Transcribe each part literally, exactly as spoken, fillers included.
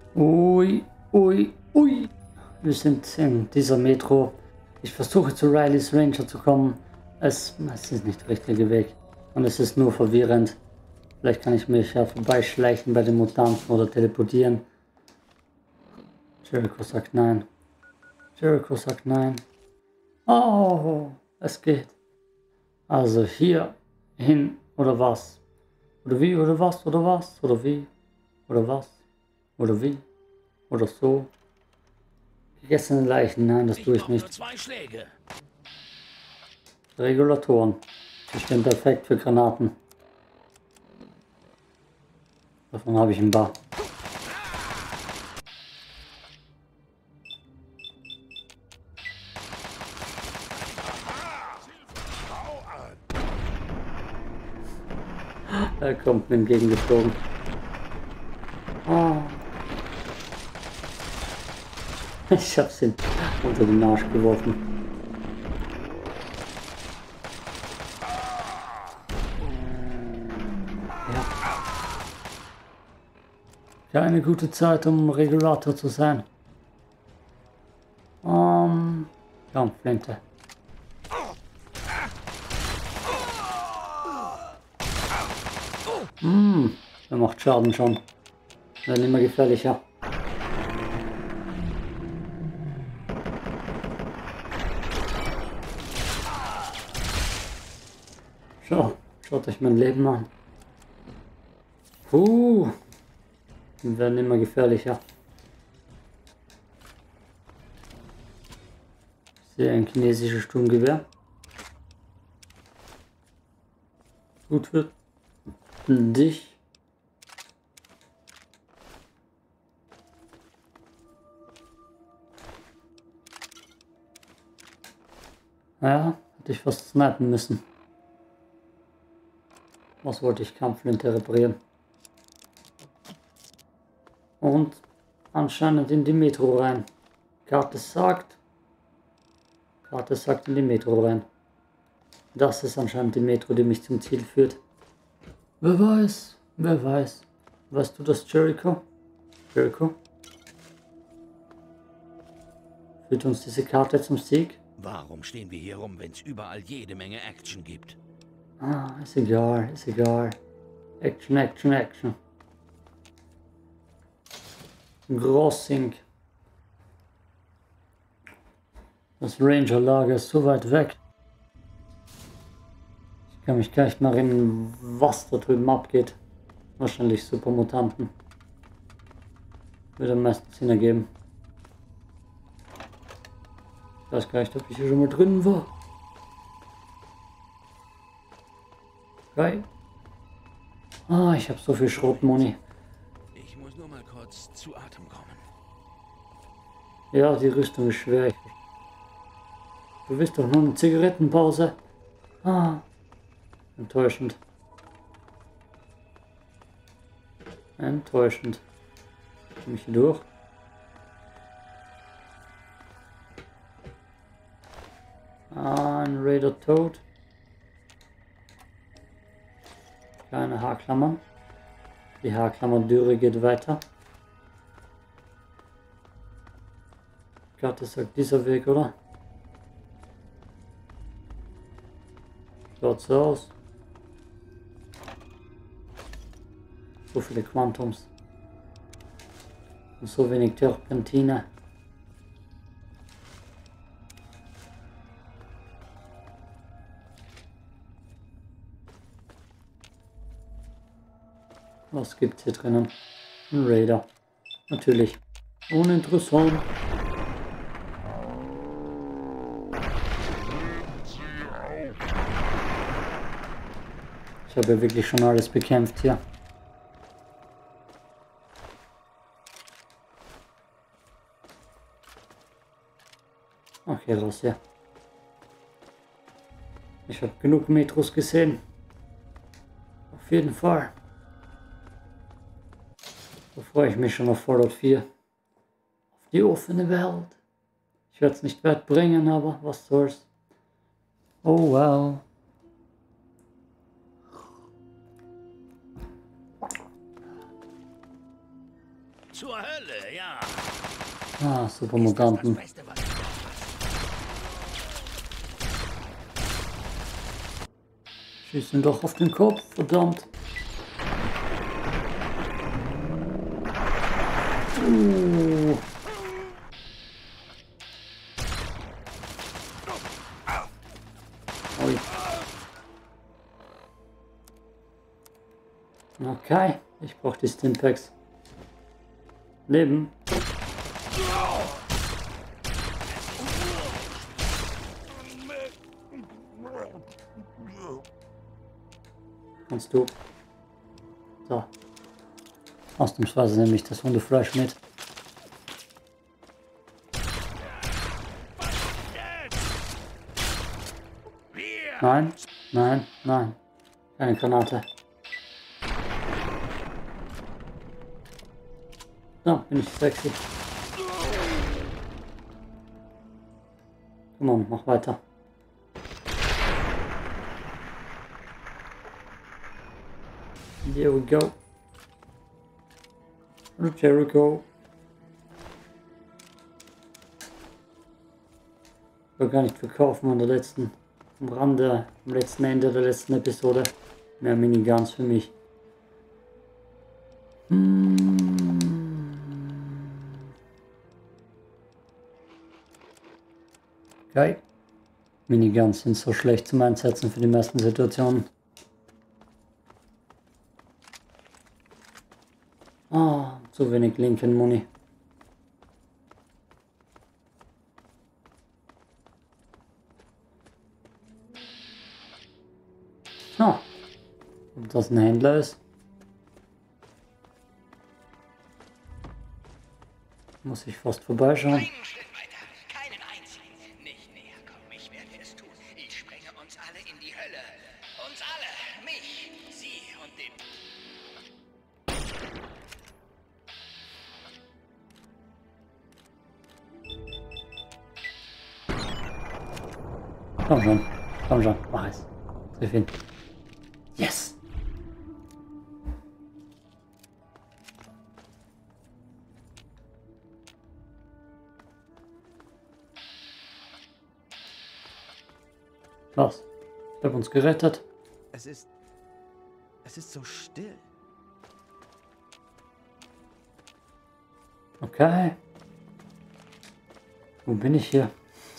Ui, ui, ui. Wir sind in dieser Metro. Ich versuche zu Riley's Ranger zu kommen. Es, es ist nicht der richtige Weg. Und es ist nur verwirrend. Vielleicht kann ich mich ja vorbeischleichen bei den Mutanten oder teleportieren. Jericho sagt nein. Jericho sagt nein. Oh, es geht. Also hier hin oder was? Oder wie oder was oder was? Oder wie? Oder was? Oder wie? Oder so? Gegessene Leichen, nein, das tue ich nicht. Nur zwei Schläge. Regulatoren. Bestimmt perfekt für Granaten. Davon habe ich ein paar. Er kommt mir entgegengeflogen. Oh. Ich hab's ihn unter den Arsch geworfen. Ja. Keine gute Zeit, um Regulator zu sein. Um, komm, Flinte. Hm, der macht Schaden schon. Wird immer gefährlicher. Schau, schaut euch mein Leben an. Puh, die werden immer gefährlicher. Ich sehe ein chinesisches Sturmgewehr. Gut für dich. Naja, hätte ich fast snipen müssen. Was wollte ich? Kampfflinte reparieren. Und anscheinend in die Metro rein. Karte sagt. Karte sagt in die Metro rein. Das ist anscheinend die Metro, die mich zum Ziel führt. Wer weiß, wer weiß. Weißt du das, Jericho? Jericho? Führt uns diese Karte zum Sieg? Warum stehen wir hier rum, wenn es überall jede Menge Action gibt? Ah, ist egal, ist egal. Action, Action, Action. Grossing. Das Ranger-Lager ist so weit weg. Ich kann mich gar nicht mehr erinnern, was da drüben abgeht. Wahrscheinlich Supermutanten. Würde am meisten Sinn ergeben. Ich weiß gar nicht, ob ich hier schon mal drin war. Geil. Ah, ich habe so viel Schrotmoni. Ich muss nur mal kurz zu Atem kommen. Ja, die Rüstung ist schwer. Du willst doch nur eine Zigarettenpause. Ah, enttäuschend. Enttäuschend. Komm ich hier durch? Ah, ein Raider tot. Kleine Haarklammern. Die Haarklammerdürre geht weiter. Karte sagt dieser Weg, oder? Schaut so aus. So viele Quantums. Und so wenig Terpentine. Was gibt's hier drinnen? Ein Raider. Natürlich. Uninteressant. Ich habe ja wirklich schon alles bekämpft hier. Okay, raus hier. Ich habe genug Metros gesehen. Auf jeden Fall. Da freue ich mich schon auf Fallout vier. Auf die offene Welt. Ich werde es nicht weit bringen, aber was soll's. Oh well. Zur Hölle, ja. Ah, Supermutanten. Das Beste, was du noch hast. Schießen doch auf den Kopf, verdammt. Uh. Ui. Okay, ich brauche die Stimpaks. Leben. Kannst du. So. Ausnahmsweise nehme ich das Hundefleisch mit. Nein, nein, nein. Keine Granate. So, bin ich sexy. Come on, mach weiter. There we go. Jericho. Ich will gar nicht verkaufen an der letzten, am Rande, am letzten Ende der letzten Episode. Mehr Miniguns für mich. Okay. Miniguns sind so schlecht zum Einsetzen für die meisten Situationen. Ah, zu wenig Lincoln Money. Ah, ob das ein Händler ist? Muss ich fast vorbeischauen. Einen Schritt weiter, keinen einzigen. Nicht näher kommen, ich werde es tun. Ich sprenge uns alle in die Hölle. Uns alle, mich, sie und den... Komm schon, komm schon, mach es. Triff ihn. Yes! Was? Ich hab uns gerettet. Es ist... Es ist so still. Okay. Wo bin ich hier?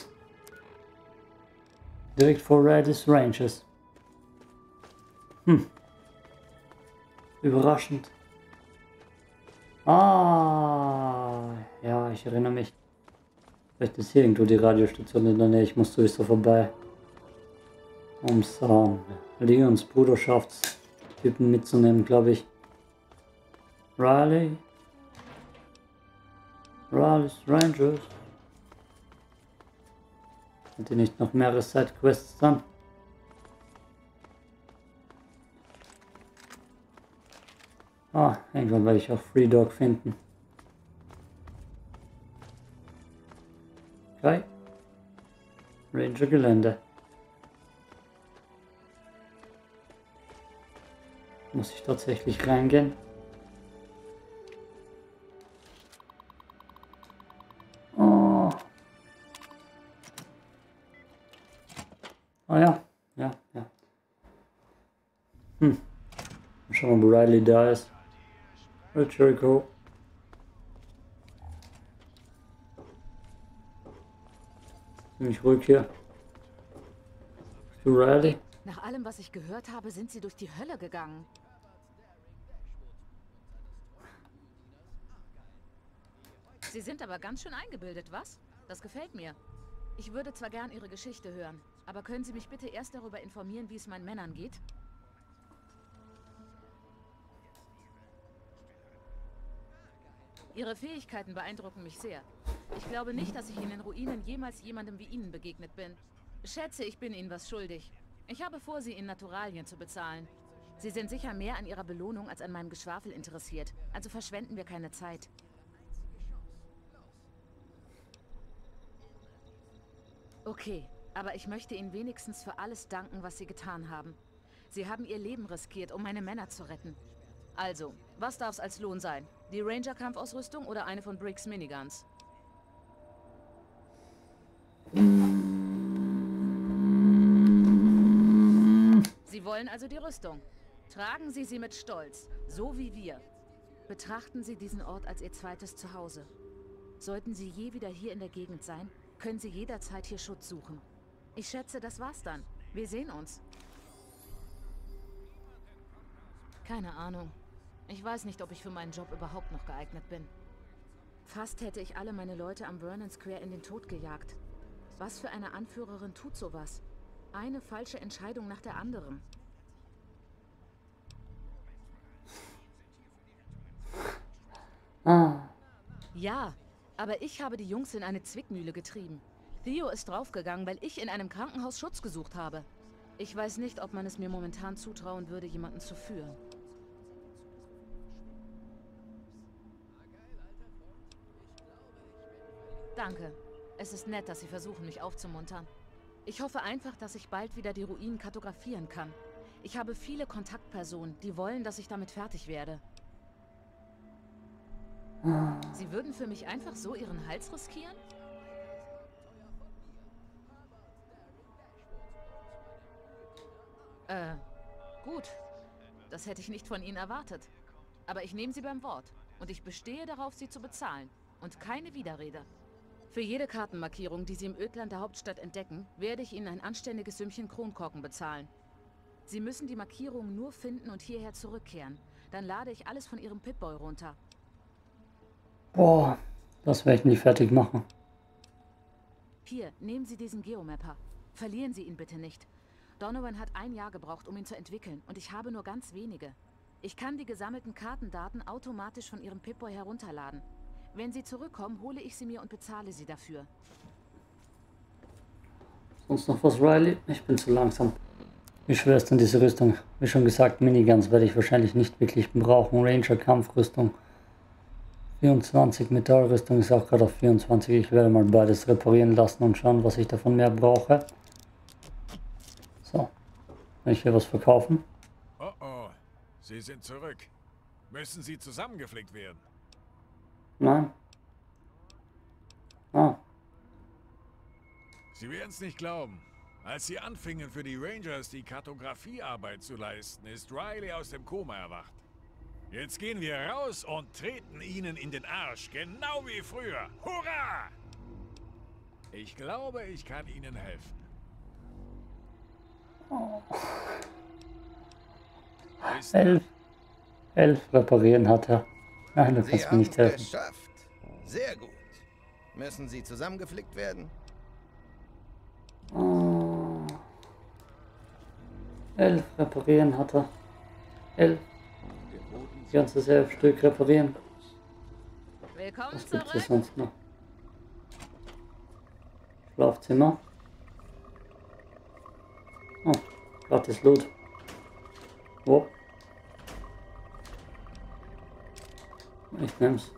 Direkt vor Radis Ranges. Hm. Überraschend. Ah, ja, ich erinnere mich. Vielleicht ist hier irgendwo die Radiostation in der Nähe. Ich muss sowieso vorbei. Um so Leons Bruderschaftstypen mitzunehmen, glaube ich. Riley. Riley's Rangers. Sind die nicht noch mehrere Sidequests dann? Ah, irgendwann werde ich auch Free Dog finden. Okay. Ranger Gelände. Muss ich tatsächlich reingehen? Oh. Ah ja, ja, ja. Hm. Mal schauen, ob Riley da ist. Oder Jericho. Ziemlich ruhig hier. Du Riley? Nach allem, was ich gehört habe, sind sie durch die Hölle gegangen. Sie sind aber ganz schön eingebildet, was? Das gefällt mir. Ich würde zwar gern Ihre Geschichte hören, aber können Sie mich bitte erst darüber informieren, wie es meinen Männern geht? Ihre Fähigkeiten beeindrucken mich sehr. Ich glaube nicht, dass ich in den Ruinen jemals jemandem wie Ihnen begegnet bin. Schätze, ich bin Ihnen was schuldig. Ich habe vor, Sie in Naturalien zu bezahlen. Sie sind sicher mehr an Ihrer Belohnung als an meinem Geschwafel interessiert. Also verschwenden wir keine Zeit. Okay, aber ich möchte Ihnen wenigstens für alles danken, was Sie getan haben. Sie haben Ihr Leben riskiert, um meine Männer zu retten. Also, was darf's als Lohn sein? Die Ranger-Kampfausrüstung oder eine von Briggs Miniguns? Sie wollen also die Rüstung. Tragen Sie sie mit Stolz, so wie wir. Betrachten Sie diesen Ort als Ihr zweites Zuhause. Sollten Sie je wieder hier in der Gegend sein, können Sie jederzeit hier Schutz suchen. Ich schätze, das war's dann. Wir sehen uns. Keine Ahnung. Ich weiß nicht, ob ich für meinen Job überhaupt noch geeignet bin. Fast hätte ich alle meine Leute am Vernon Square in den Tod gejagt. Was für eine Anführerin tut sowas? Eine falsche Entscheidung nach der anderen. Ah. Ja, aber ich habe die Jungs in eine Zwickmühle getrieben. Theo ist draufgegangen, weil ich in einem Krankenhaus Schutz gesucht habe. Ich weiß nicht, ob man es mir momentan zutrauen würde, jemanden zu führen. Danke. Es ist nett, dass Sie versuchen, mich aufzumuntern. Ich hoffe einfach, dass ich bald wieder die Ruinen kartografieren kann. Ich habe viele Kontaktpersonen, die wollen, dass ich damit fertig werde. Sie würden für mich einfach so Ihren Hals riskieren? Äh, gut. Das hätte ich nicht von Ihnen erwartet. Aber ich nehme Sie beim Wort. Und ich bestehe darauf, Sie zu bezahlen. Und keine Widerrede. Für jede Kartenmarkierung, die Sie im Ödland der Hauptstadt entdecken, werde ich Ihnen ein anständiges Sümmchen Kronkorken bezahlen. Sie müssen die Markierungen nur finden und hierher zurückkehren. Dann lade ich alles von Ihrem Pip-Boy runter. Boah, das werde ich nie fertig machen. Hier, nehmen Sie diesen Geomapper. Verlieren Sie ihn bitte nicht. Donovan hat ein Jahr gebraucht, um ihn zu entwickeln, und ich habe nur ganz wenige. Ich kann die gesammelten Kartendaten automatisch von Ihrem Pip-Boy herunterladen. Wenn Sie zurückkommen, hole ich sie mir und bezahle Sie dafür. Sonst noch was, Riley? Ich bin zu langsam. Wie schwer ist denn diese Rüstung? Wie schon gesagt, Miniguns werde ich wahrscheinlich nicht wirklich brauchen. Ranger-Kampfrüstung. vierundzwanzig, Metallrüstung ist auch gerade auf vierundzwanzig. Ich werde mal beides reparieren lassen und schauen, was ich davon mehr brauche. So. Kann ich hier was verkaufen? Oh oh, Sie sind zurück. Müssen Sie zusammengeflickt werden? Nein. Ah. Sie werden es nicht glauben. Als Sie anfingen, für die Rangers die Kartografiearbeit zu leisten, ist Riley aus dem Koma erwacht. Jetzt gehen wir raus und treten ihnen in den Arsch, genau wie früher. Hurra! Ich glaube, ich kann Ihnen helfen. Oh. Bis Elf. Elf reparieren hat er. Nein, du Sie kannst mir haben nicht es helfen. geschafft. Sehr gut. Müssen Sie zusammengeflickt werden? Oh. Elf reparieren hat er. Elf. Die ganze elf Stück reparieren. Willkommen Was gibt es zurück. sonst noch? Schlafzimmer. Oh, gratis Loot. Oh. Ich nehm's.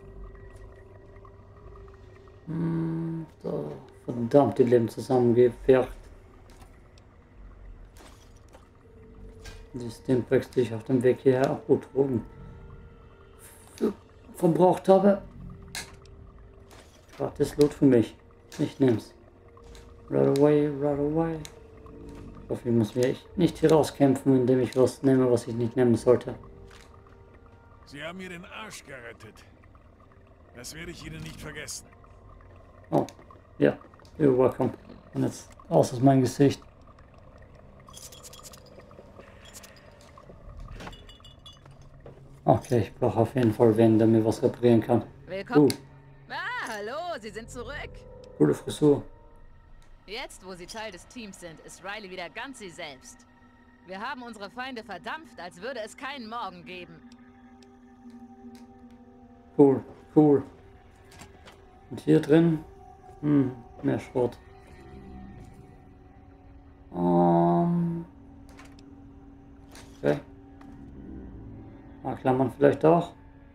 Hm, da, verdammt, die leben zusammengepfercht. Die Stimpaks, die ich auf dem Weg hierher auch gut Drogen verbraucht habe. Gratis Loot für mich. Ich nehm's. Right away, right away. Ich hoffe, ich muss mich nicht hier rauskämpfen, indem ich was nehme, was ich nicht nehmen sollte. Sie haben mir den Arsch gerettet. Das werde ich Ihnen nicht vergessen. Oh, ja, you're welcome. Und jetzt aus aus meinem Gesicht. Okay, ich brauche auf jeden Fall wen, der mir was reparieren kann. Willkommen. Uh, Ah, hallo, Sie sind zurück. coole Frisur. Jetzt, wo Sie Teil des Teams sind, ist Riley wieder ganz sie selbst. Wir haben unsere Feinde verdampft, als würde es keinen Morgen geben. Cool, cool. Und hier drin? Hm, mehr Schrott. Um, okay. Ah, Klammern vielleicht auch?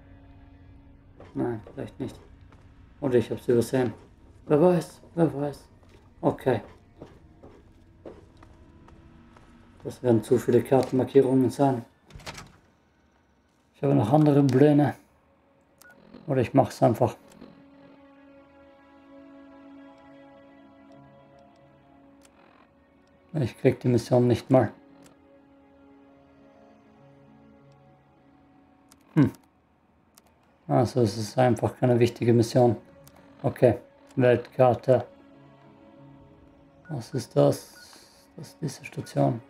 Nein, vielleicht nicht. Oder ich habe sie übersehen. Wer weiß, wer weiß. Okay. Das werden zu viele Kartenmarkierungen sein. Ich habe noch andere Pläne. Oder ich mache es einfach. Ich krieg die Mission nicht mal. Hm. Also es ist einfach keine wichtige Mission. Okay, Weltkarte. Was ist das? Das ist diese Station.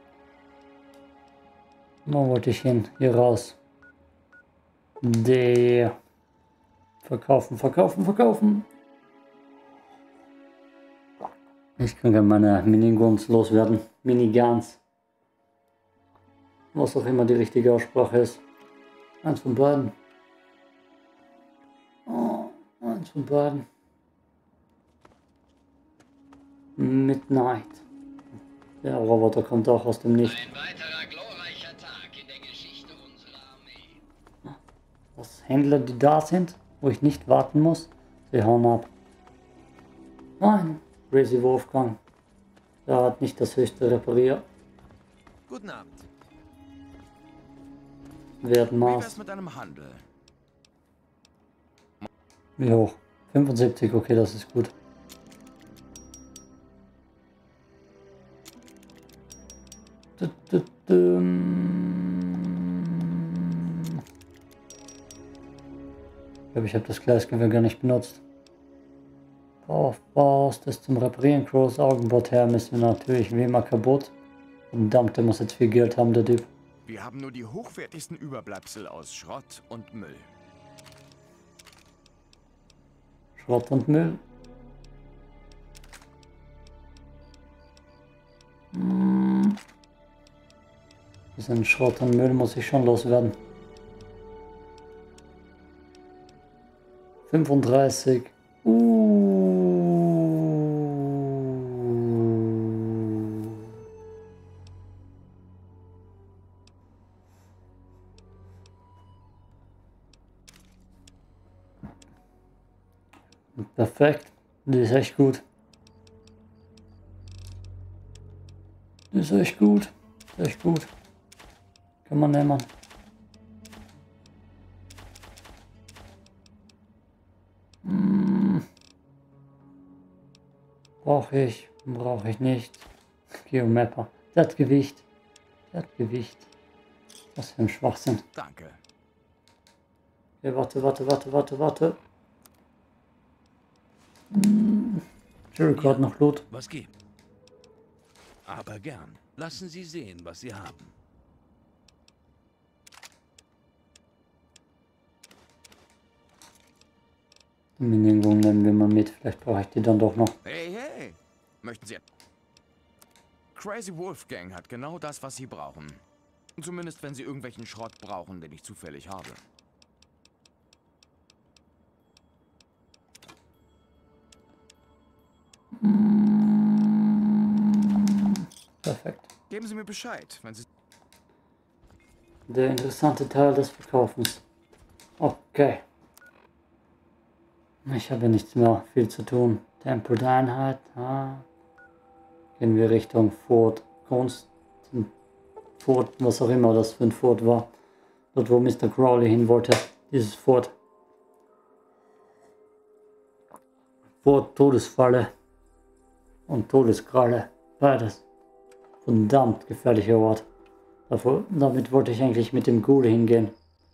Wo wollte ich hin? Hier raus. Der. Verkaufen, verkaufen, verkaufen. Ich kann gerne meine Miniguns loswerden. Miniguns. Was auch immer die richtige Aussprache ist. Eins von beiden. Oh, eins von beiden. Midnight. Der Roboter kommt auch aus dem Nichts. Ein weiterer glorreicher Tag in der Geschichte unserer Armee. Was Händler, die da sind, wo ich nicht warten muss, sie hauen ab. Nein, Crazy Wolfgang. Der hat nicht das höchste Reparier. Guten Abend. Wie Wertmaß. wär's mit einem Handel? Wie hoch? fünfundsiebzig, okay, das ist gut. Ich glaube, ich habe das Gleisgewehr gar nicht benutzt. Aufbaust, das zum Reparieren, Crows Augenbord her, müssen wir natürlich wie immer kaputt. Verdammt, der muss jetzt viel Geld haben, der Typ. Wir haben nur die hochwertigsten Überbleibsel aus Schrott und Müll. Schrott und Müll. Hm. Diesen Schrott und Müll muss ich schon loswerden. fünfunddreißig. Uh. Perfekt. Die ist echt gut. Die ist echt gut. Echt gut. Kann man nehmen. Hm. Brauche ich. Brauche ich nicht. Geomapper. Das hat Gewicht. Das hat Gewicht. Was für ein Schwachsinn. Danke. Ja, warte, warte, warte, warte, warte. Hm. Jericho hat noch Loot. Was gibt? Aber gern. Lassen Sie sehen, was Sie haben. Die Minigun nehmen wir mal mit. Vielleicht brauche ich die dann doch noch. Hey, hey. Möchten Sie... Crazy Wolfgang hat genau das, was Sie brauchen. Zumindest, wenn Sie irgendwelchen Schrott brauchen, den ich zufällig habe. Perfekt. Geben Sie mir Bescheid, wenn Sie... Der interessante Teil des Verkaufens. Okay. Ich habe nichts mehr viel zu tun. Tempel der Einheit. Ah. Gehen wir Richtung Fort Kunst. Fort, was auch immer das für ein Fort war. Dort, wo Mister Crowley hin wollte. Dieses Fort. Fort Todesfalle. Und Todeskralle. Beides. Verdammt gefährlicher Ort. Davor, damit wollte ich eigentlich mit dem Ghoul hingehen.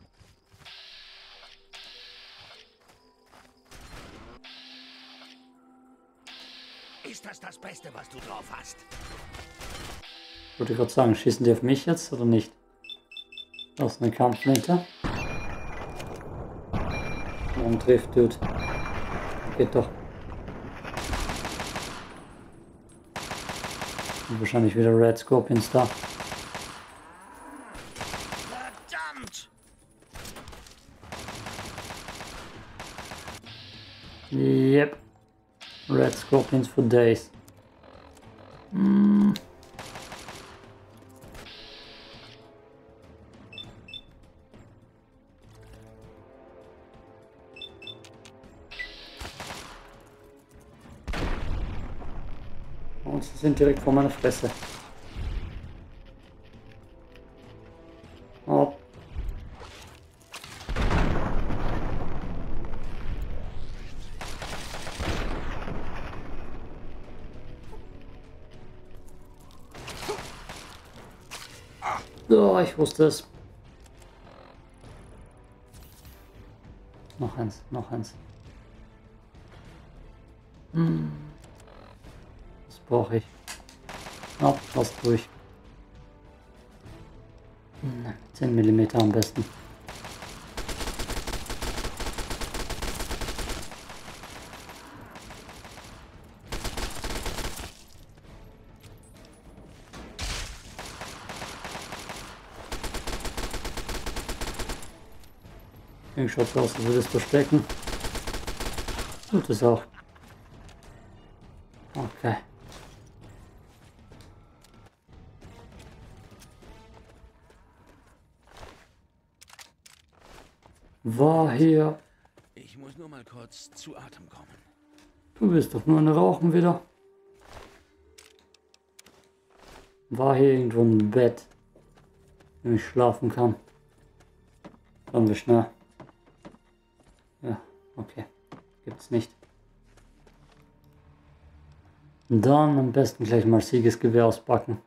Ist das das Beste, was du drauf hast? Ich wollte gerade sagen, schießen die auf mich jetzt oder nicht? Da ist eine Kampfflinte. Und trifft, Dude. Geht doch. Und wahrscheinlich wieder Red Scorpions da. Verdammt! Yep. Red Scorpions for days. Mm. Und sie sind direkt vor meiner Fresse. Oh. Oh, ich wusste es. Noch eins, noch eins. Hm. Das brauche ich. Ja, fast durch. Hm, zehn Millimeter am besten. Irgendwie schaut es aus, als würde es verstecken. Tut es auch. Okay. War hier. Ich muss nur mal kurz zu Atem kommen. Du willst doch nur ein Rauchen wieder. War hier irgendwo ein Bett, in dem ich schlafen kann. Schauen wir schnell. Ja, okay. Gibt's nicht. Dann am besten gleich mal Siegesgewehr auspacken.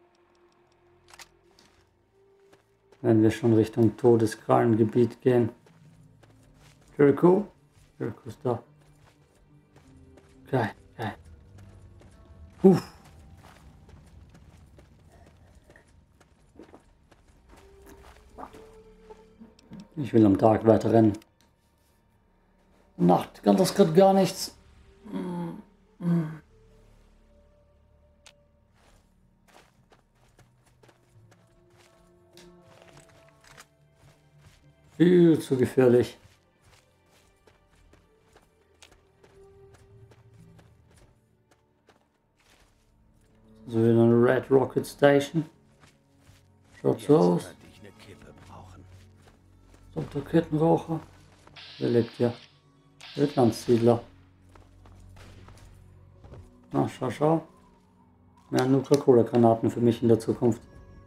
Wenn wir schon Richtung Todeskrallengebiet gehen. Jericho? Jericho ist da. Geil, geil. Uff. Ich will am Tag weiter rennen. Nacht kann das gerade gar nichts. Viel zu gefährlich. So wieder eine Red Rocket Station. Schaut so aus. Jetzt könnte ich eine Kippe brauchen. So, Kettenraucher. Wer lebt hier? Wildlandssiedler. Na, schau, schau. Mehr Nuka-Cola-Granaten für mich in der Zukunft.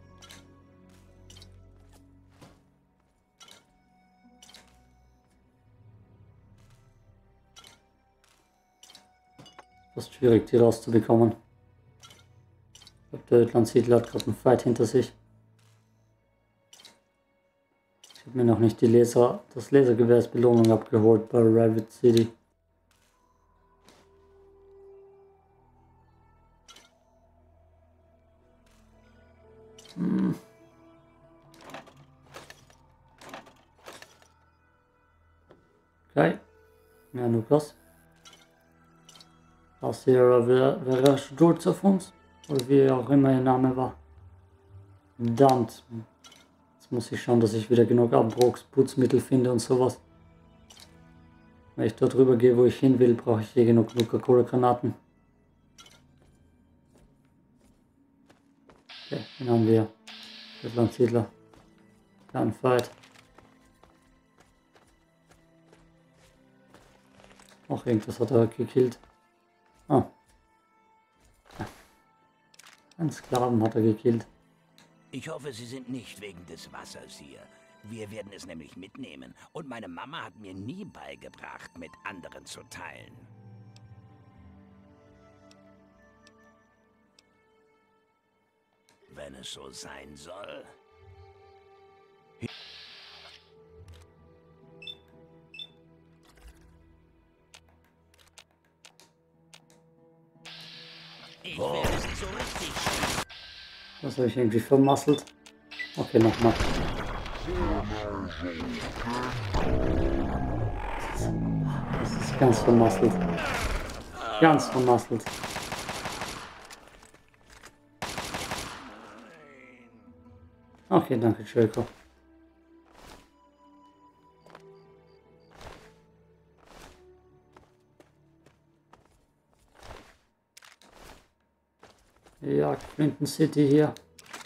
Fast schwierig, die rauszubekommen. Ich glaube, der Wildlandssiedler hat gerade einen Fight hinter sich. Ich habe mir noch nicht die Laser, das Lasergewehr als Belohnung abgeholt bei Rabbit City. Hm. Okay. Ja, Lukas. Das hier wäre wär stolz auf uns. Oder wie auch immer ihr Name war. Verdammt. Jetzt muss ich schauen, dass ich wieder genug Abbruchsputzmittel finde und sowas. Wenn ich dort rüber gehe, wo ich hin will, brauche ich hier genug Nuka-Cola-Granaten. Okay, den haben wir. Wildlandssiedler. Kein Fight. Auch irgendwas hat er gekillt. Ah. Einen Sklaven hat er gekillt. Ich hoffe, Sie sind nicht wegen des Wassers hier. Wir werden es nämlich mitnehmen. Und meine Mama hat mir nie beigebracht, mit anderen zu teilen. Wenn es so sein soll. Ich werde Sie so richtig. Das habe ich irgendwie vermasselt. Okay, nochmal. Das ist ganz vermasselt. Ganz vermasselt. Okay, danke, Jericho. Ja, Clinton City hier.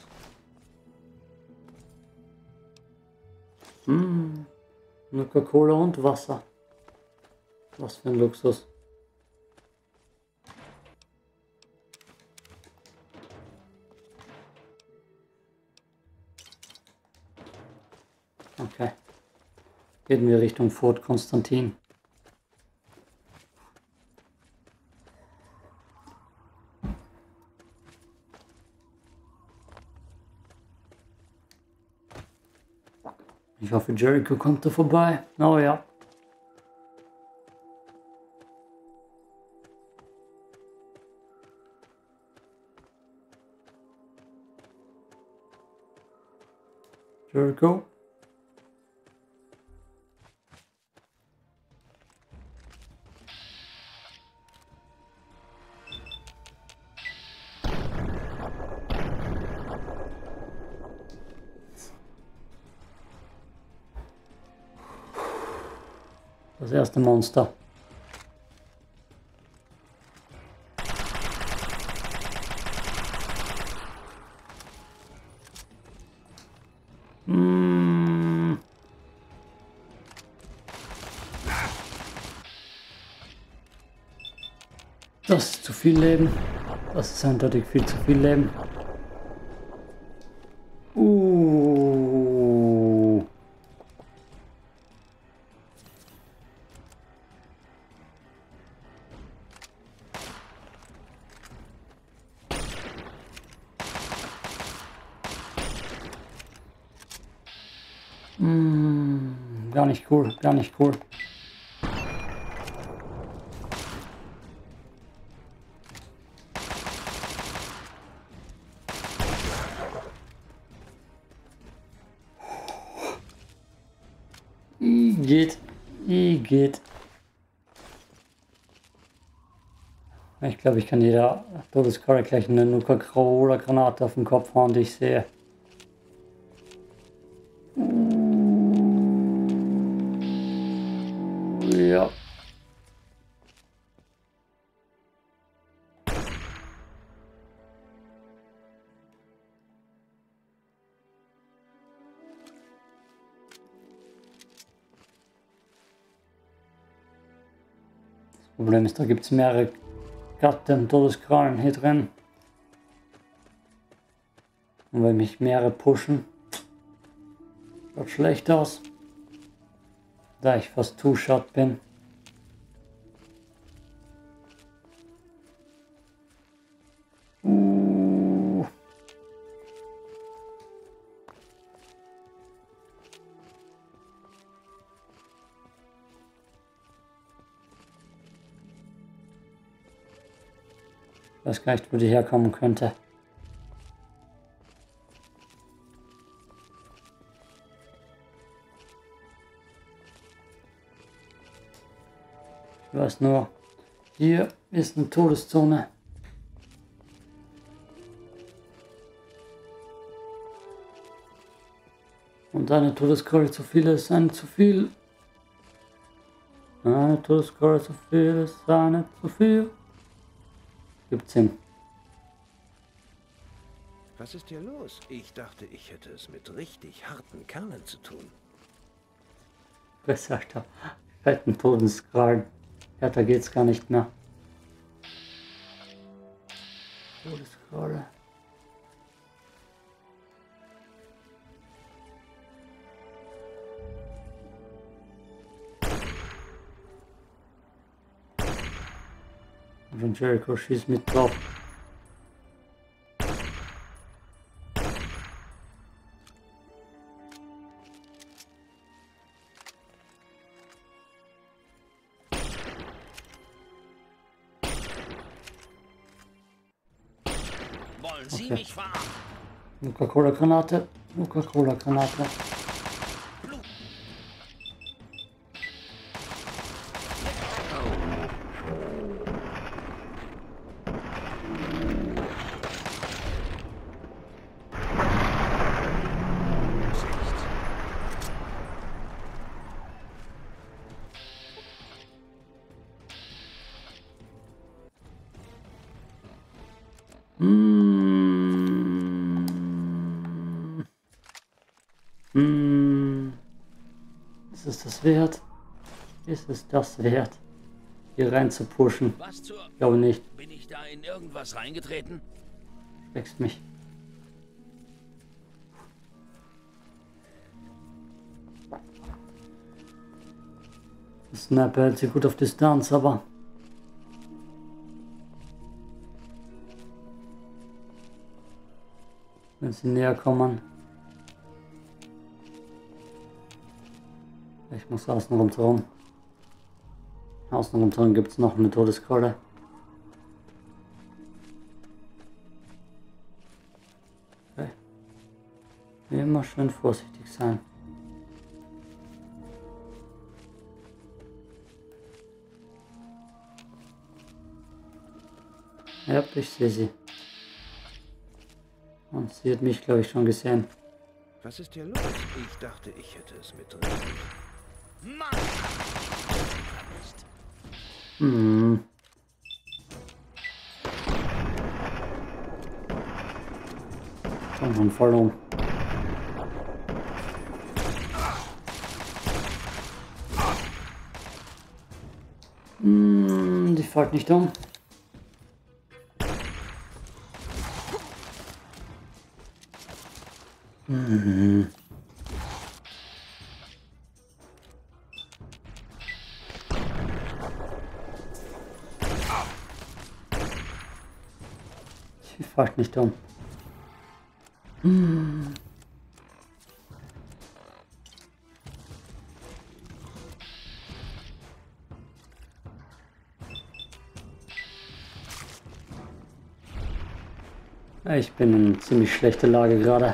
Hm, Coca-Cola und Wasser. Was für ein Luxus. Okay. Gehen wir Richtung Fort Konstantin. Ich hoffe, Jericho kommt da vorbei. Oh ja. Jericho. Das erste Monster. Mm. Das ist zu viel Leben. Das ist eindeutig viel zu viel Leben. Uh. Mm, gar nicht cool, gar nicht cool. Geht, geht. Ich glaube, ich kann jeder Todeskarre gleich eine Nuka-Cola-Granate auf den Kopf hauen, die ich sehe. Ja. Das Problem ist, da gibt es mehrere Gatten Todeskrallen hier drin. Und wenn mich mehrere pushen, schaut schlecht aus. Da ich fast Two-Shot bin. Uh. Ich weiß gar nicht, wo die herkommen könnte. Ich weiß nur, hier ist eine Todeszone. Und eine Todeskralle zu viel ist eine zu viel. Eine Todeskralle zu viel ist eine zu viel. Gibt's hin. Was ist hier los? Ich dachte, ich hätte es mit richtig harten Kernen zu tun. Besser, da fetten Todeskrallen. Ja, da geht's gar nicht mehr. Todeskralle. Und Jericho schießt mit drauf. Wollen Sie Okay. mich verarschen? Nuka-Cola-Granate. Nuka-Cola-Granate. Mm. Mm. Ist es das wert? Ist es das wert, hier rein zu pushen? Was zur... Ich glaube nicht. Bin ich da in irgendwas reingetreten? Wächst mich. Der Sniper hält sich gut auf Distanz, aber wenn sie näher kommen, Ich muss außen rundherum. Außen rundherum gibt es noch eine Todeskarte. Okay. Wie immer schön vorsichtig sein. Ja, ich sehe sie. Und sie hat mich, glaube ich, schon gesehen. Was ist hier los? Ich dachte, ich hätte es mit richtig. Mann! Hm. Komm schon voll um. Hm, die fällt nicht um. Hm. Sie fällt nicht um. Hm. Ich bin in ziemlich schlechter Lage gerade.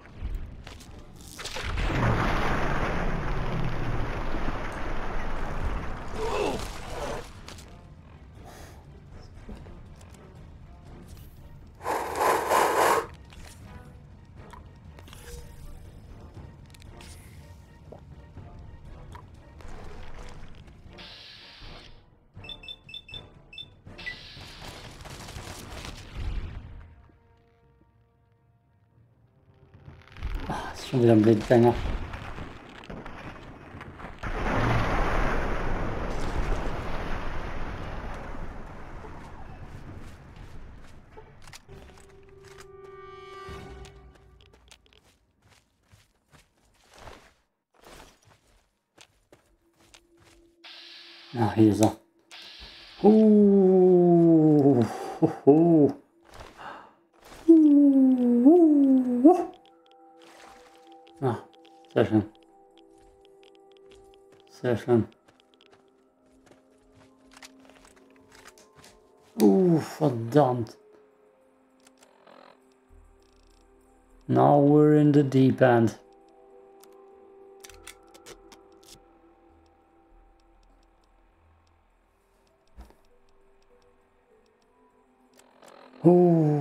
Schon wieder ein Blindgänger. Na, hier ist er. Uh, uh, uh. Uh, uh. Ah, sehr schön. Sehr schön. Uh, verdammt. Now we're in the deep end. Uh.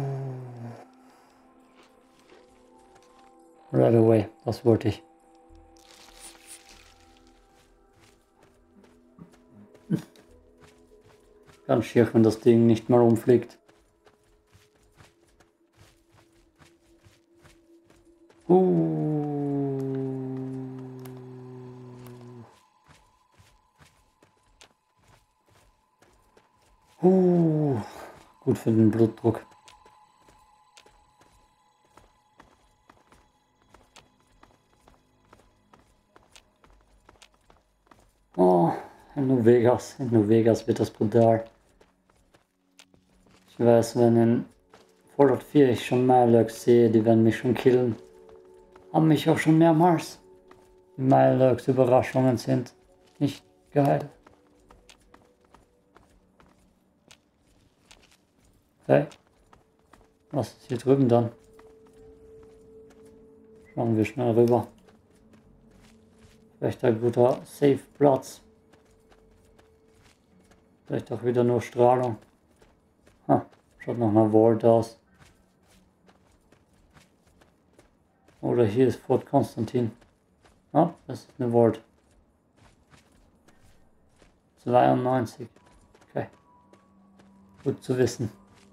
Right away, das wollte ich. Ganz schier, wenn das Ding nicht mal umfliegt. Uh. Uh. Gut für den Blutdruck. Oh, in New Vegas. In New Vegas wird das brutal. Ich weiß, wenn in Fallout vier ich schon Mirelurks sehe, die werden mich schon killen. Haben mich auch schon mehrmals. Die Mirelurks Überraschungen sind nicht geil. Okay. Was ist hier drüben dann? Schauen wir schnell rüber. Vielleicht ein guter Safe-Platz. Vielleicht auch wieder nur Strahlung. Ha, schaut nach einer Vault aus. Oder hier ist Fort Konstantin. Ah, das ist eine Vault. zweiundneunzig. Okay. Gut zu wissen.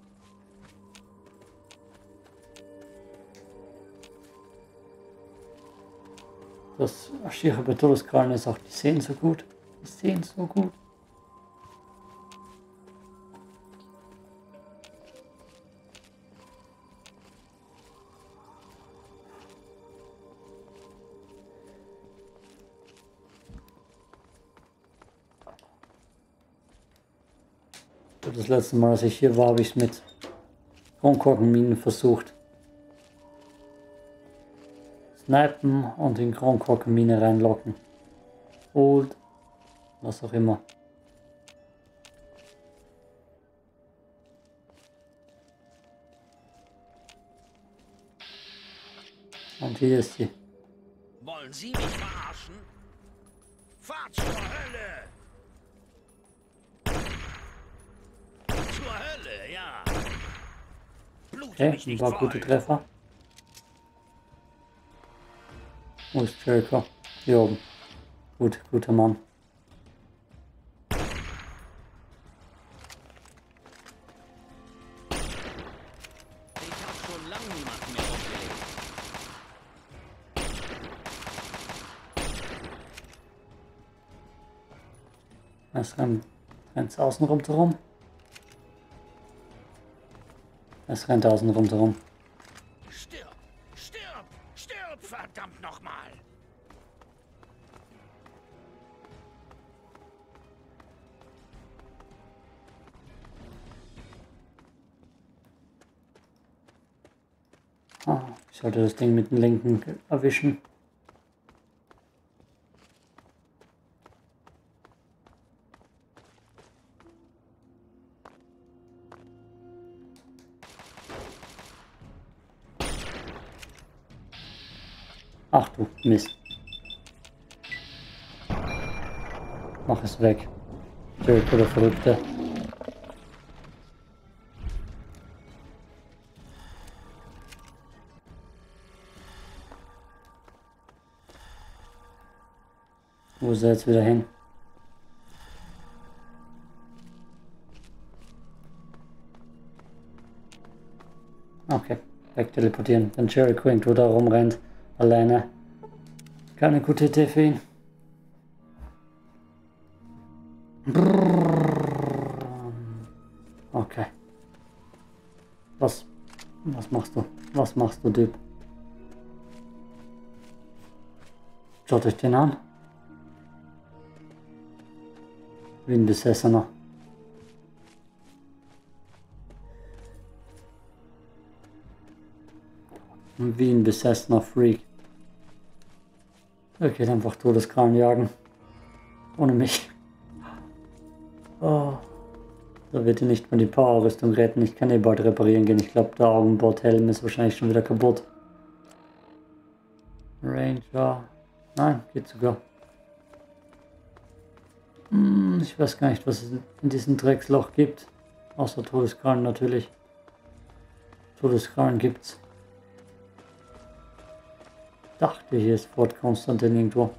Das Schiere bei Todeskrallen ist auch, die sehen so gut. Die sehen so gut. Das letzte Mal, als ich hier war, habe ich es mit Kronkorkenminen versucht. Snipen und in Kronkorkenmine reinlocken. holt, was auch immer. Und hier ist sie. Wollen Sie mich verarschen? Fahrt zur Hölle! Zur Hölle, ja. Blute Okay, mich ein nicht paar voll. gute Treffer. Wo ist Jericho? Hier oben. Gut, guter Mann. Ich hab schon lange niemanden mehr aufgelegt. Es rennt, rennt außen rum herum. Es rennt außen rum herum. Stirb! Stirb! Stirb! Verdammt nochmal! Ah, ich sollte das Ding mit dem linken erwischen. Ach du Mist. Mach es weg. Jericho, der Verrückte. Wo ist er jetzt wieder hin? Okay, wegteleportieren. Wenn Jericho irgendwo da rumrennt, alleine. Keine gute Idee für ihn. Okay. Was? Was machst du? Was machst du, Typ? Schaut euch den an. Wie ein Besessener. Wie ein besessener Freak. Er geht einfach Todeskrallen jagen. Ohne mich. Oh. Da wird ihn nicht mal die Power-Rüstung retten. Ich kann eh bald reparieren gehen. Ich glaube, der Augenbordhelm ist wahrscheinlich schon wieder kaputt. Ranger. Nein, geht sogar. Hm, ich weiß gar nicht, was es in diesem Drecksloch gibt. Außer Todeskrallen natürlich. Todeskrallen gibt's. Dachte, hier ist Fort Konstantin irgendwo.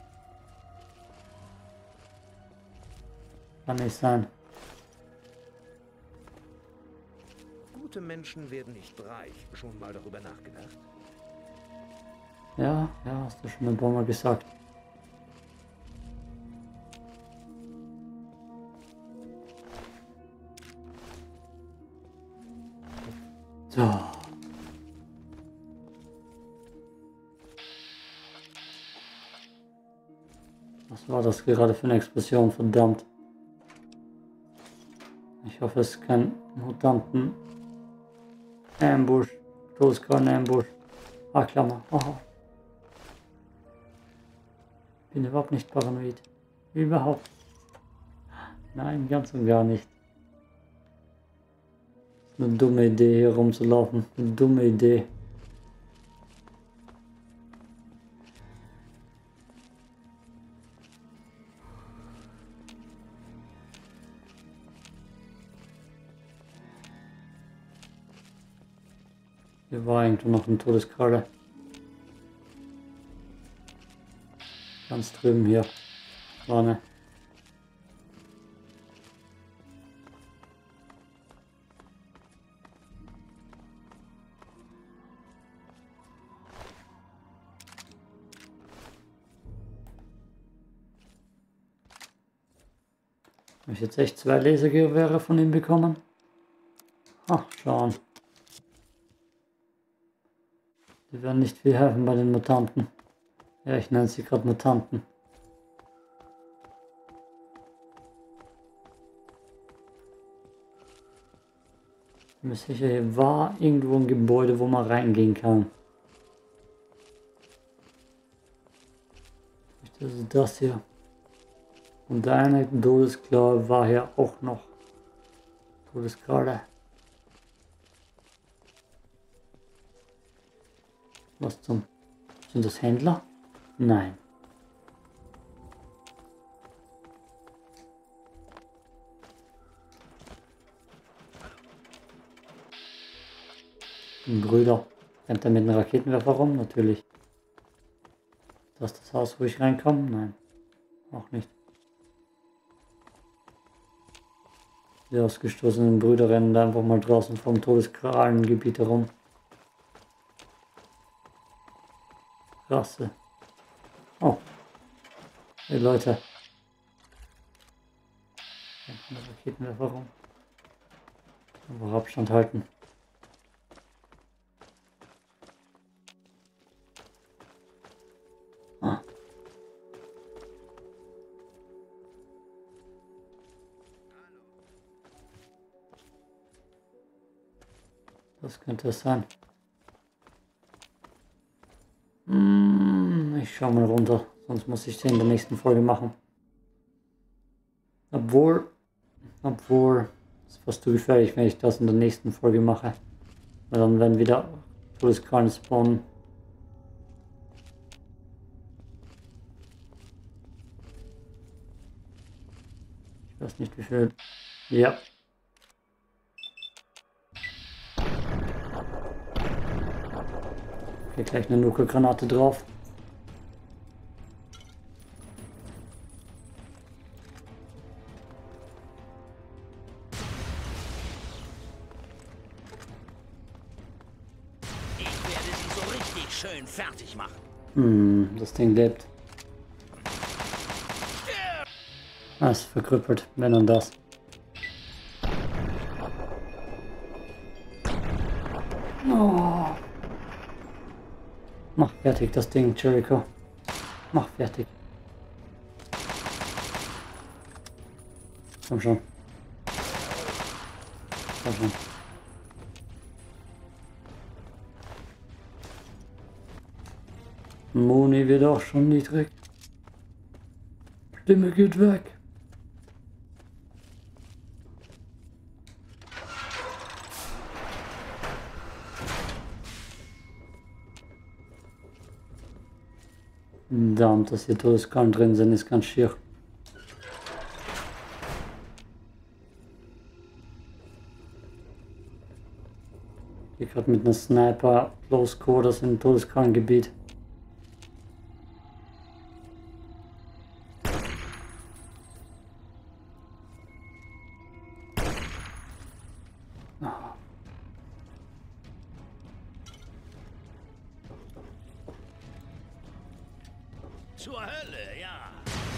Kann nicht sein. Gute Menschen werden nicht reich. Schon mal darüber nachgedacht? Ja, ja, hast du schon ein paar Mal gesagt. So. Was war das gerade für eine Explosion? Verdammt. Ich hoffe, es ist kein Mutanten Ambush. Todeskrallen Ambush. Ah, Klammer. Aha. Bin überhaupt nicht paranoid. Überhaupt. Nein, ganz und gar nicht. Ist eine dumme Idee, hier rumzulaufen. Eine dumme Idee. Hier war irgendwo noch ein Todeskralle. Ganz drüben hier. Vorne. Habe ich jetzt echt zwei Lasergewehre von ihm bekommen? Ach, schauen. Die werden nicht viel helfen bei den Mutanten. Ja, ich nenne sie gerade Mutanten. Ich bin mir sicher, hier war irgendwo ein Gebäude, wo man reingehen kann. Das ist das hier. Und eine Todesklaue war hier auch noch. Todeskralle. Was zum... Sind das Händler? Nein. Ein Brüder. Rennt er mit einem Raketenwerfer rum? Natürlich. Das ist das Haus, wo ich reinkomme? Nein. Auch nicht. Die ausgestoßenen Brüder rennen da einfach mal draußen vom Todeskralengebiet herum. Rasse. Oh. Hey Leute. Rennt ein Raketenwerfer rum. Einfach Abstand halten. Ah. Das könnte es sein. Hm, ich schau mal runter, sonst muss ich den in der nächsten Folge machen. Obwohl, obwohl, ist fast zu gefährlich, wenn ich das in der nächsten Folge mache. Weil dann werden wieder Todeskrallen spawnen. Ich weiß nicht wie viel. Ja. Okay, gleich eine Nuke-Granate drauf. Ich werde sie so richtig schön fertig machen. Hm, das Ding lebt. Ah, ist verkrüppelt, wenn und das. Oh. Mach fertig das Ding, Jericho. Mach fertig. Komm schon. Komm schon. Moni wird auch schon niedrig. Stimme geht weg. Verdammt, dass hier Todeskrallen drin sind, ist ganz schier. Ich gehe gerade mit einem Sniper Close Quarters im Todeskrallengebiet. Zur Hölle, ja.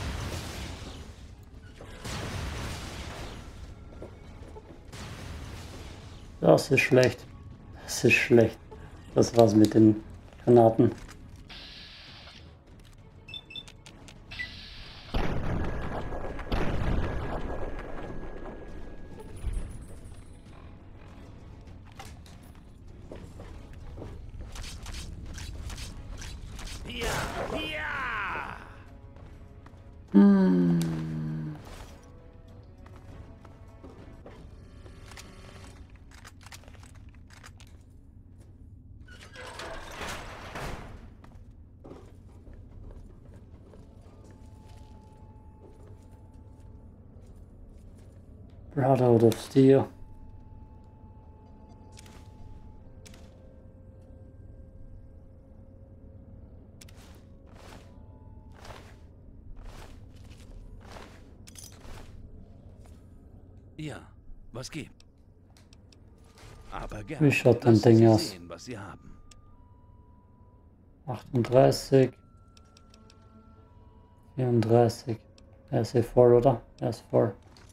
Das ist schlecht. Das ist schlecht. Das war's mit den Granaten. Ja, ja. Hm. Brotherhood of Steel. Ja, was gibt? Aber gerne. Wie schaut dein Lassen Ding Sie aus? sehen, was Sie haben. achtunddreißig. vierunddreißig. Er ist eh voll, oder? Er ist voll.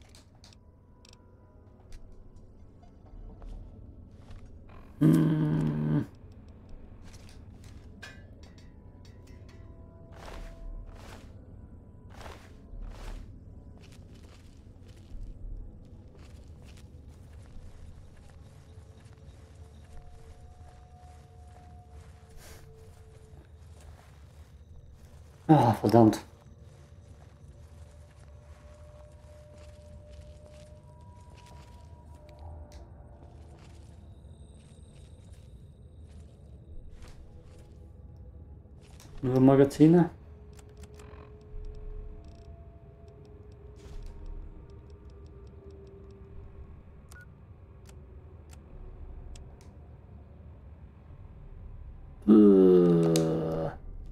Hm. Ah, verdammt. Nur Magazine. Äh.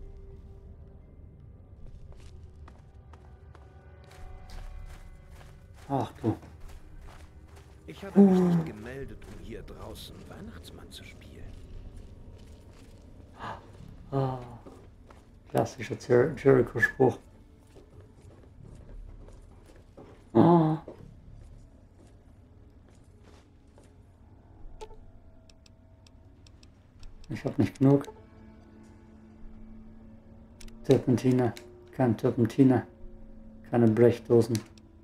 Ach du. Ich habe mich nicht gemeldet, um hier draußen Weihnachtsmann zu spielen. Ah, klassischer Jer Jericho-Spruch. Ah. Ich habe nicht genug. Terpentine. Kein Terpentine. Keine Blechdosen.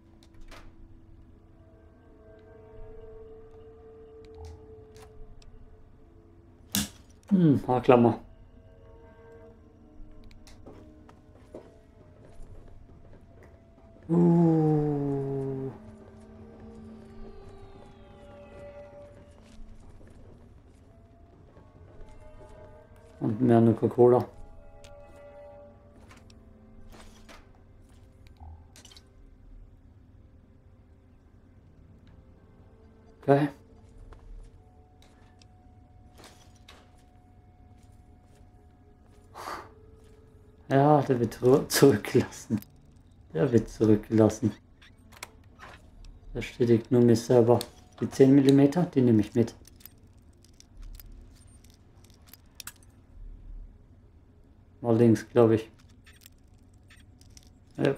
Hm, Haarklammer. Uh. Und mehr eine Coca-Cola. Okay. Ja, der wird zurückgelassen. Der wird zurückgelassen. Da steht nur mich selber. Die zehn Millimeter, die nehme ich mit. Mal links, glaube ich. Ja.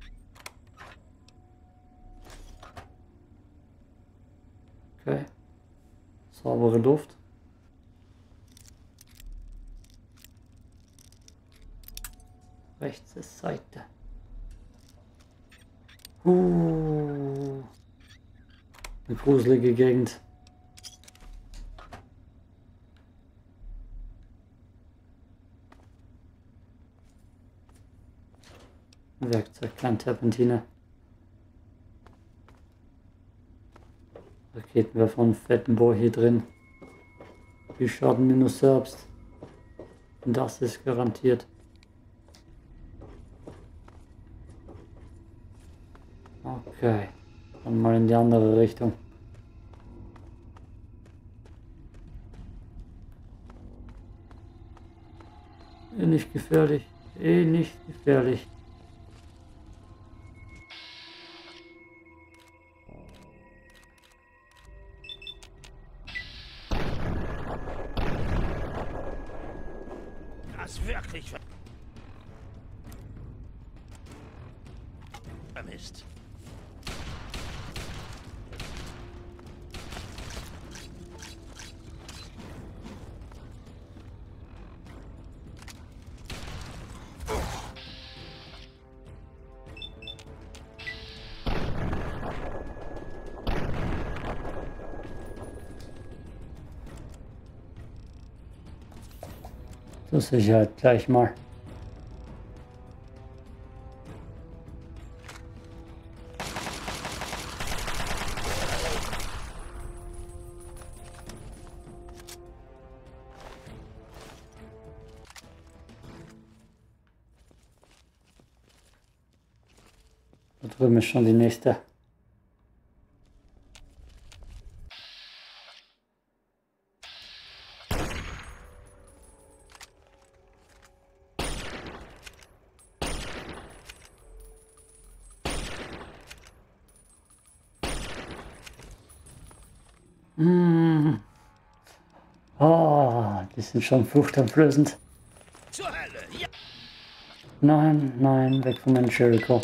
Okay. Saubere Luft. Rechte Seite. Uh, eine gruselige Gegend. Werkzeug, kein Terpentine. Raketenwerfer von fetten Boy hier drin. Die schaden mir nur selbst. Und das ist garantiert. Okay, dann mal in die andere Richtung. Eh nicht gefährlich, eh nicht gefährlich. Das wirklich ver vermisst. Zur Sicherheit gleich mal. Da drüben ist schon die nächste. Mmh. Oh, die sind schon furchteinflößend. Zur Hölle! Ja. Nein, nein, weg von meinem Jericho.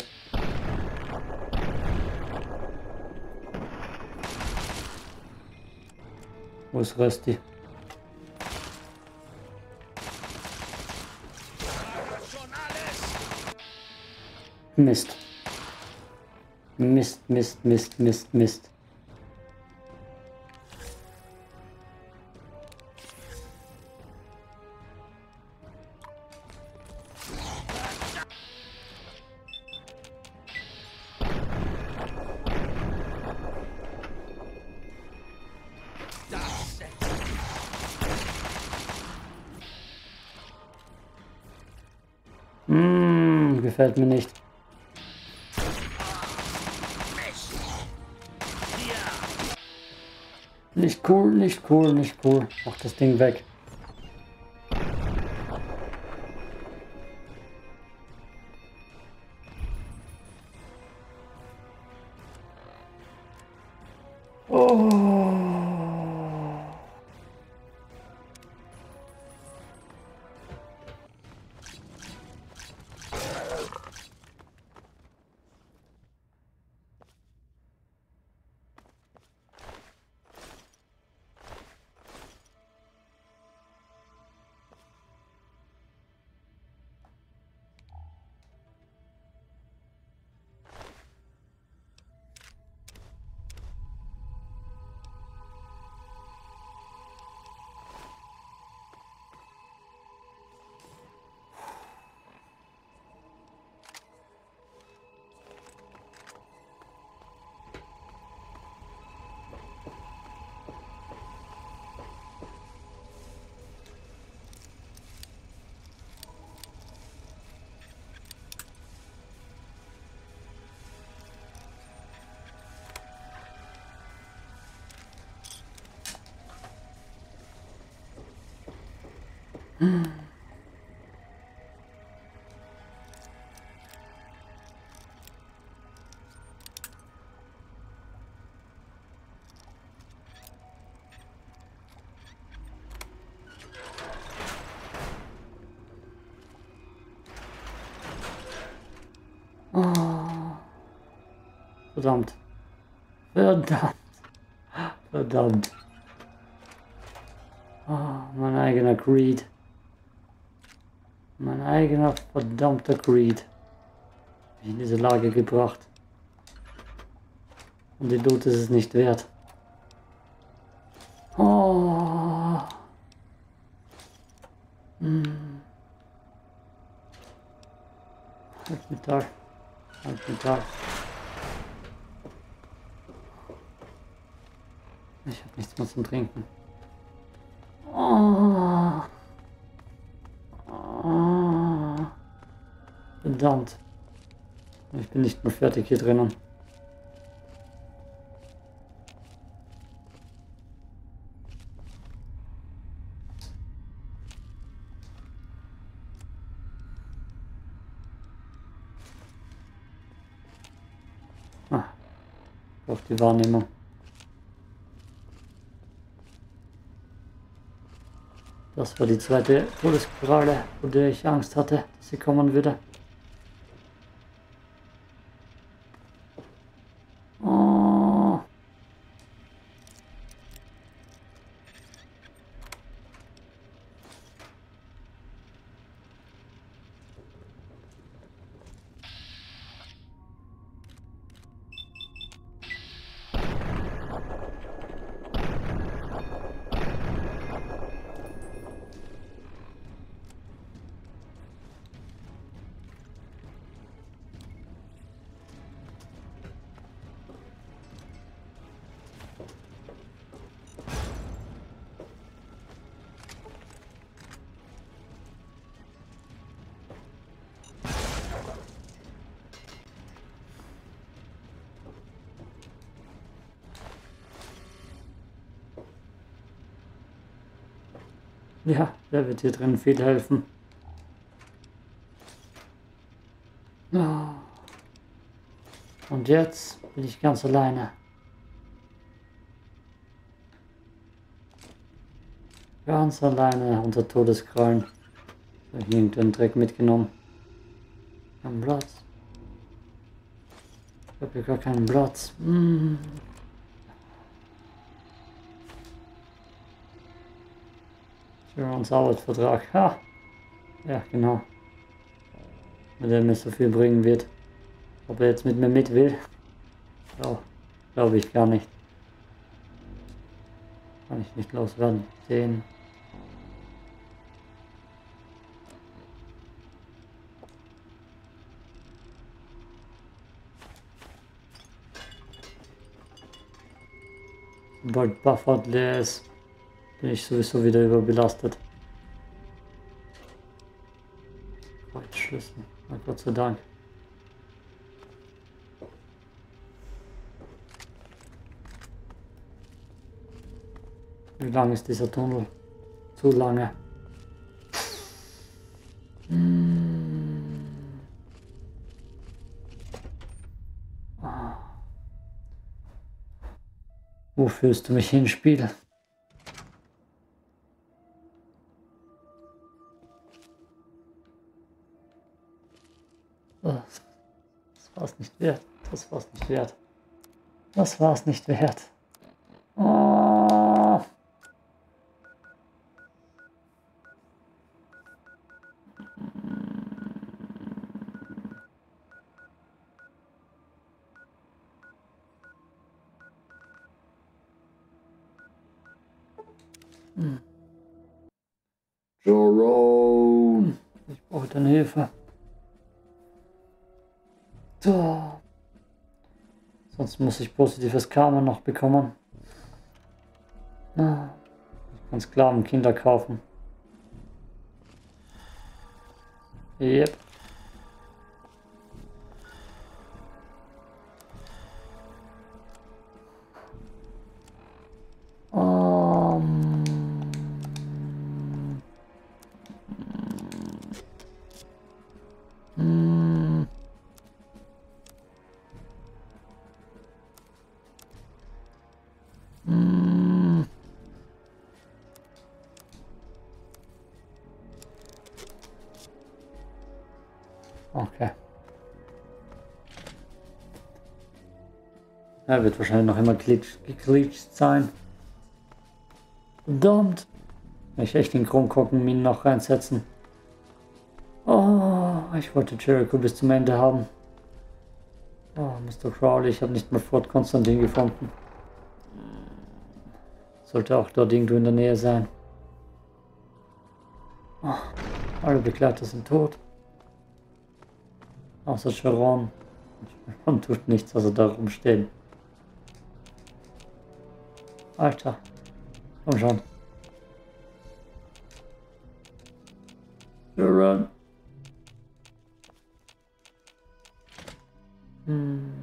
Wo ist Rösti? Mist. Mist, Mist, Mist, Mist, Mist. gefällt mir nicht. Nicht cool, nicht cool, nicht cool. Mach das Ding weg. Oh. Oh. Verdammt. Verdammt. Verdammt. Oh, mein eigener Greed. Mein eigener verdammter Greed. Mich in diese Lage gebracht. Und die Loot ist es nicht wert. Oh. Hm. Halt Mittag. Halt Mittag. Ich habe nichts mehr zum Trinken. Oh. Oh. Verdammt. Ich bin nicht mehr fertig hier drinnen. Ah. Auf die Wahrnehmung. Das war die zweite Todesspirale, vor der ich Angst hatte, dass sie kommen würde. Oh. Ja, der wird hier drin viel helfen. Oh. Und jetzt bin ich ganz alleine. Ganz alleine unter Todeskrallen. Habe ich irgendeinen Dreck mitgenommen. Kein Platz. Ich habe hier gar keinen Platz. Mm. Insurance Arbeitsvertrag. Ha! Ja, genau. Mit dem mir so viel bringen wird. Ob er jetzt mit mir mit will? Ja, glaube ich gar nicht. Kann ich nicht loswerden. Den. Sobald Buffert leer ist, bin ich sowieso wieder überbelastet. Quatsch. Schlüssel. Na Gott sei Dank. Wie lang ist dieser Tunnel? Zu lange. Hm. Ah. Wo führst du mich hin, Spiel? Oh, das war's nicht wert. Das war's nicht wert. Das war's nicht wert. Oh. Hm. Jerome! Ich brauche deine Hilfe. So. Sonst muss ich positives Karma noch bekommen. Ah. Ich kann Sklavenkinder kaufen. Yep. Um. Mm. Mm. Okay. Er wird wahrscheinlich noch immer geglitscht sein. Verdammt. Ich echt den Kronkorkenminen noch reinsetzen. Oh, ich wollte Jericho bis zum Ende haben. Oh, Mister Crowley, ich habe nicht mal Fort Konstantin gefunden. Sollte auch dort irgendwo in der Nähe sein. Oh, alle Begleiter sind tot. Außer Sharon. Und tut nichts, also da rumstehen. Alter. Komm schon. Sharon. Hm.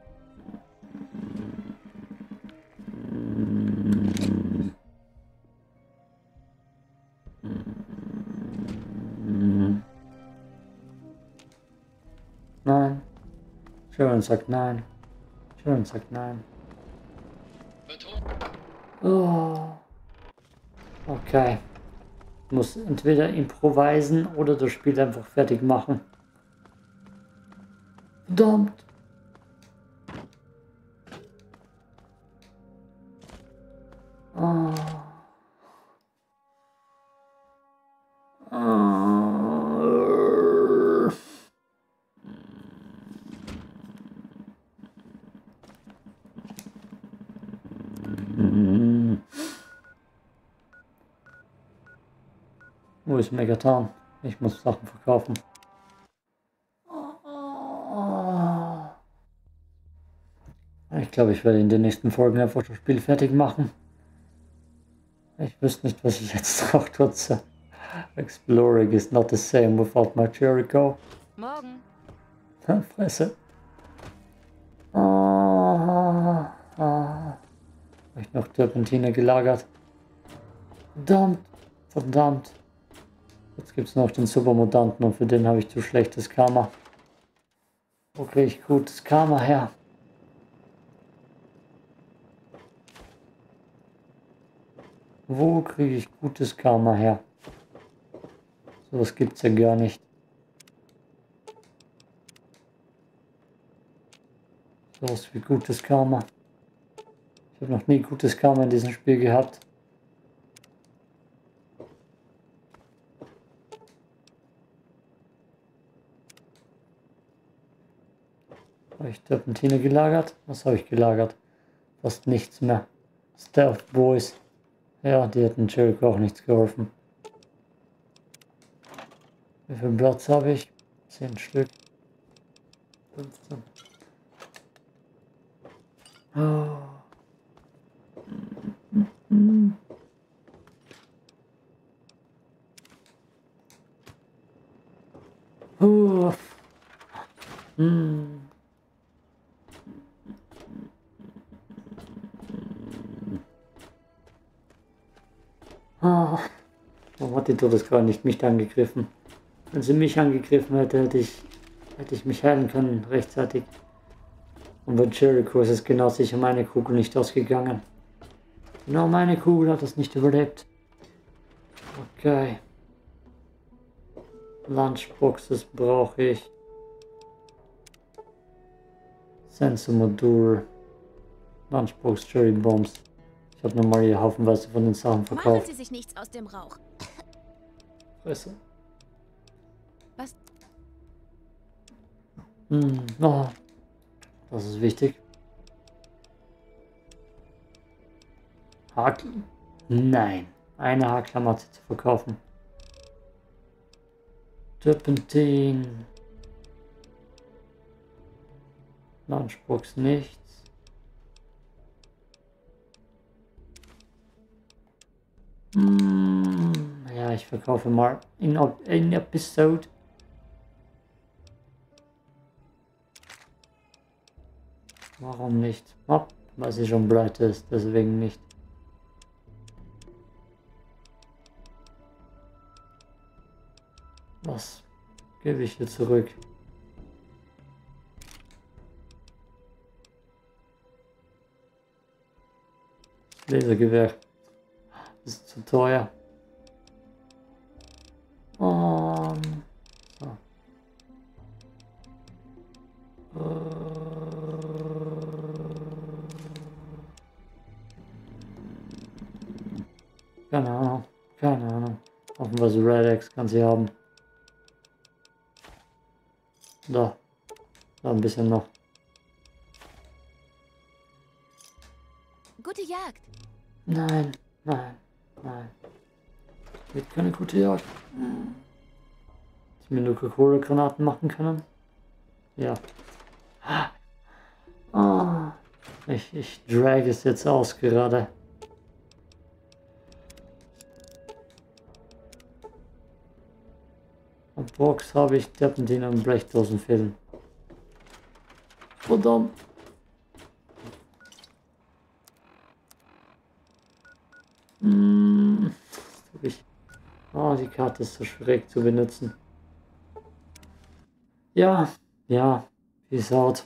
Nein. Sharon sagt nein. Sharon sagt nein. Oh. Okay. Ich muss entweder improvisen oder das Spiel einfach fertig machen. Verdammt. Oh. Oh. Wo ist Megaton? Ich muss Sachen verkaufen. Ich glaube, ich werde in den nächsten Folgen einfach das Spiel fertig machen. Ich wüsste nicht, was ich jetzt noch tue. Exploring is not the same without my Jericho. Morgen. Fresse. Ah, ah. Habe ich noch Turpentine gelagert. Verdammt. Verdammt. Jetzt gibt es noch den Supermutanten und für den habe ich zu schlechtes Karma. Wo kriege ich gutes Karma her? Wo kriege ich gutes Karma her? Sowas gibt es ja gar nicht. Sowas wie gutes Karma. Ich habe noch nie gutes Karma in diesem Spiel gehabt. Habe ich Turpentine gelagert? Was habe ich gelagert? Fast nichts mehr. Stealth Boys. Ja, die hätten Jericho auch nichts geholfen. Wie viel Platz habe ich? Zehn Stück. fünfzehn. Oh. Oh. Ah, warum hat die Todeskrone nicht mich angegriffen? Wenn sie mich angegriffen hätte, hätte ich, hätte ich mich heilen können rechtzeitig. Und bei Jericho ist es genau sicher meine Kugel nicht ausgegangen. Genau meine Kugel hat es nicht überlebt. Okay. Lunchboxes brauche ich. Sensormodul. Lunchbox, Cherry Bombs. Ich habe nochmal hier haufenweise von den Sachen Machen verkauft. Sie sich nichts aus dem Rauch. Fresse. Was? Hm, oh. Das ist wichtig. Hakel? Nein. Eine Haarklammer zu verkaufen. Turpentin. Lunchbox nichts. Hm, ja, ich verkaufe mal in, in Episode. Warum nicht? Oh, weil sie schon pleite ist, deswegen nicht. Was gebe ich hier zurück? Lasergewehr. Das ist zu teuer. Um, so. Keine Ahnung. Keine Ahnung. Offenbar Red X kann sie haben. Da. Da ein bisschen noch. Gute Jagd. Nein, nein, nein. Wird keine gute Jagd. Ich mir nur Coca-Cola-Granaten machen können. Ja. Ah, ich, ich drag es jetzt aus gerade. Am Box habe ich Terpentin und Blechdosenfäden. Verdammt. Hm. Ich. Oh, die Karte ist so schwierig zu benutzen. Ja, ja, peace out.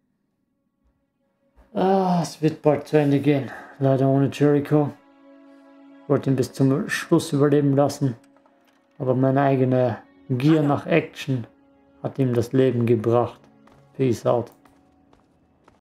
Ah, es wird bald zu Ende gehen. Leider ohne Jericho. Ich wollte ihn bis zum Schluss überleben lassen. Aber meine eigene Gier nach Action hat ihm das Leben gebracht. Peace out.